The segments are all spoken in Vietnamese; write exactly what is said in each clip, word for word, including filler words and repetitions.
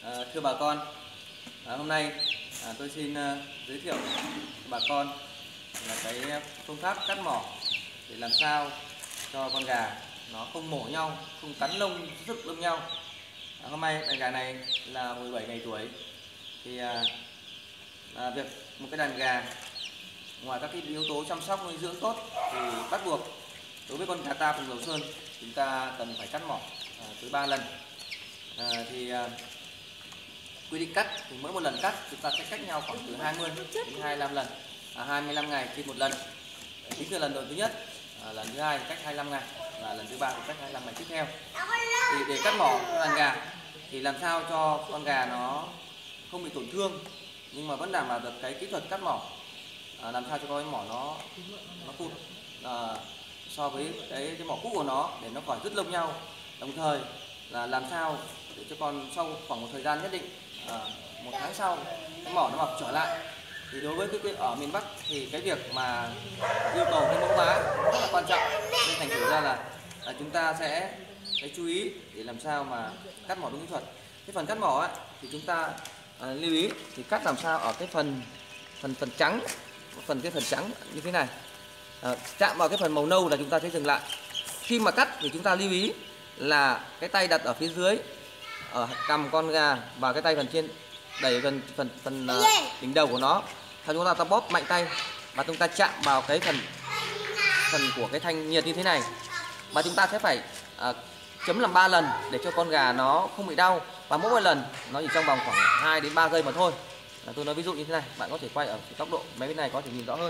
À, thưa bà con, à, hôm nay à, tôi xin à, giới thiệu cho bà con là cái phương pháp cắt mỏ để làm sao cho con gà nó không mổ nhau, không cắn lông rực lông nhau. À, hôm nay đàn gà này là mười bảy ngày tuổi thì à, à, việc một cái đàn gà ngoài các cái yếu tố chăm sóc nuôi dưỡng tốt thì bắt buộc đối với con gà ta vùng Đầu Sơn chúng ta cần phải cắt mỏ à, tới ba lần. À, thì à, quy định cắt thì mỗi một lần cắt chúng ta sẽ cách nhau khoảng từ hai mươi đến hai mươi lăm lần, à, hai mươi lăm ngày trên một lần. Tính từ lần đầu thứ nhất, à, lần thứ hai cách hai mươi lăm ngày và lần thứ ba cách hai mươi lăm ngày tiếp theo. Thì để cắt mỏ cho đàn gà thì làm sao cho con gà nó không bị tổn thương nhưng mà vẫn đảm bảo được cái kỹ thuật cắt mỏ, à, làm sao cho cái mỏ nó nó cụt à, so với cái, cái mỏ cũ của nó để nó khỏi đứt lông nhau, đồng thời là làm sao để cho con sau khoảng một thời gian nhất định, à, một tháng sau cái mỏ nó mọc trở lại. Thì đối với cái, cái ở miền Bắc thì cái việc mà yêu cầu cái mẫu mã rất là quan trọng, nên thành thử ra là, là chúng ta sẽ phải chú ý để làm sao mà cắt mỏ đúng kỹ thuật. Cái phần cắt mỏ ấy, thì chúng ta à, lưu ý thì cắt làm sao ở cái phần phần phần trắng, phần cái phần trắng như thế này, à, chạm vào cái phần màu nâu là chúng ta sẽ dừng lại. Khi mà cắt thì chúng ta lưu ý là cái tay đặt ở phía dưới ở cằm con gà và cái tay phần trên đẩy gần phần phần uh, đỉnh đầu của nó. Sau chúng ta ta bóp mạnh tay và chúng ta chạm vào cái phần phần của cái thanh nhiệt như thế này, và chúng ta sẽ phải uh, chấm làm ba lần để cho con gà nó không bị đau, và mỗi một lần nó chỉ trong vòng khoảng hai đến ba giây mà thôi. À, tôi nói ví dụ như thế này, bạn có thể quay ở góc độ mấy bên này có thể nhìn rõ hơn.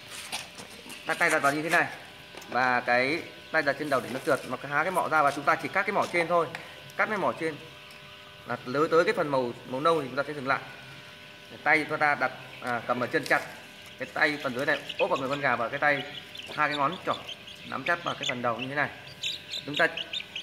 Ta tay đặt vào như thế này và cái tay đặt trên đầu để nó trượt, mà há cái mỏ ra và chúng ta chỉ cắt cái mỏ trên thôi, cắt cái mỏ trên là lứa tới cái phần màu màu nâu thì chúng ta sẽ dừng lại. Tay chúng ta đặt à, cầm ở chân chặt, cái tay phần dưới này ốp vào người con gà và cái tay hai cái ngón trỏ nắm chặt vào cái phần đầu như thế này. Chúng ta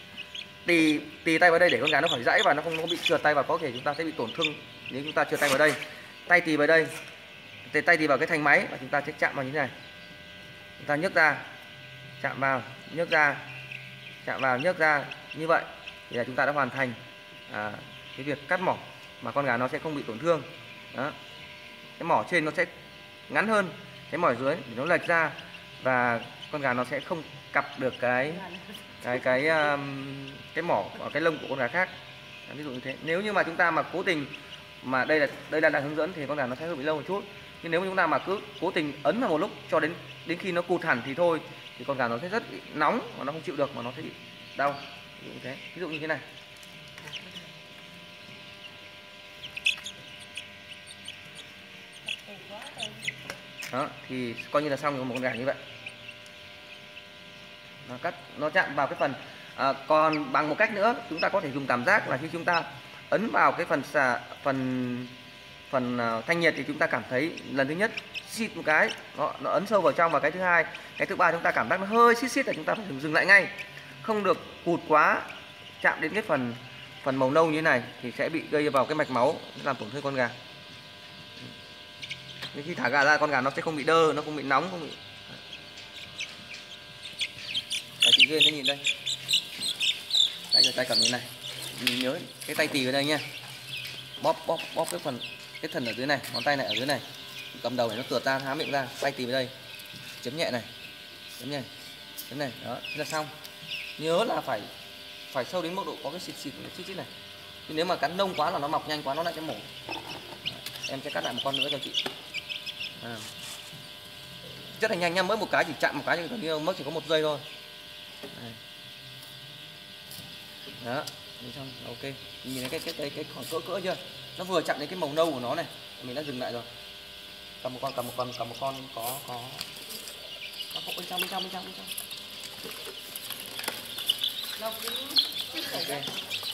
tì tì tay vào đây để con gà nó khỏi gãy và nó không, không bị trượt tay, và có thể chúng ta sẽ bị tổn thương nếu chúng ta trượt tay vào đây. Tay tì vào đây, tay tì vào cái thanh máy và chúng ta sẽ chạm vào như thế này. Chúng ta nhấc ra, chạm vào, nhấc ra, chạm vào, nhấc ra, như vậy thì là chúng ta đã hoàn thành à, cái việc cắt mỏ mà con gà nó sẽ không bị tổn thương. Đó. Cái mỏ trên nó sẽ ngắn hơn cái mỏ dưới để nó lệch ra và con gà nó sẽ không cặp được cái cái cái um, cái mỏ ở cái lông của con gà khác. Đó, ví dụ như thế. Nếu như mà chúng ta mà cố tình mà đây là đây là đang hướng dẫn thì con gà nó sẽ hơi bị lâu một chút. Nhưng nếu mà chúng ta mà cứ cố tình ấn vào một lúc cho đến đến khi nó cụt hẳn thì thôi, thì con gà nó sẽ rất bị nóng và nó không chịu được mà nó sẽ bị đau. Ví dụ như thế. Ví dụ như thế này. Đó, thì coi như là xong rồi một con gà như vậy. Nó cắt nó chạm vào cái phần à, còn bằng một cách nữa chúng ta có thể dùng cảm giác là khi chúng ta ấn vào cái phần xà, phần phần uh, thanh nhiệt thì chúng ta cảm thấy lần thứ nhất xịt một cái nó, nó ấn sâu vào trong, và cái thứ hai, cái thứ ba chúng ta cảm giác nó hơi xít xít là chúng ta phải dừng lại ngay, không được cụt quá chạm đến cái phần phần màu nâu như thế này thì sẽ bị gây vào cái mạch máu làm tổn thương con gà. Nên khi thả gà ra con gà nó sẽ không bị đơ, nó không bị nóng, không bị. Đấy, chị Duyên nó nhìn đây, tay tay cầm như này, mình nhớ cái tay tì ở đây nha, bóp bóp bóp cái phần cái thần ở dưới này, ngón tay này ở dưới này, cầm đầu này nó tuột ra, há miệng ra, tay tì vào đây, chấm nhẹ này, chấm nhẹ, chấm này, đó, thế là xong. Nhớ là phải phải sâu đến mức độ có cái xịt xịt xịt xịt này, chứ nếu mà cắn nông quá là nó mọc nhanh quá nó lại sẽ mổ. Em sẽ cắt lại một con nữa cho chị. À. Rất là nhanh nha, mỗi một cái chỉ chạm một cái thì gần như mất chỉ có một giây thôi. Đây. Đó, xong, ok. Nhìn thấy cái cái cái cái khoảng cỡ cỡ chưa? Nó vừa chạm đến cái màu nâu của nó này, mình đã dừng lại rồi. Cầm một con, cầm một con, cầm một con có có có bên trong bên trong bên trong bên trong. Okay.